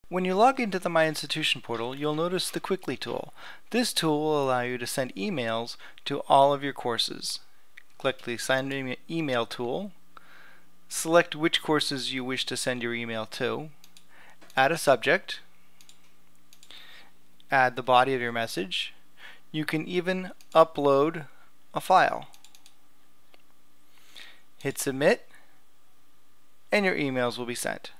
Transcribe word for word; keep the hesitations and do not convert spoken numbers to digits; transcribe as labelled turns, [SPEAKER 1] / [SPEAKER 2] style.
[SPEAKER 1] When you log into the My Institution portal, you'll notice the Qwickly tool. This tool will allow you to send emails to all of your courses. Click the Send e Email tool, select which courses you wish to send your email to, add a subject, add the body of your message. You can even upload a file. Hit submit, and your emails will be sent.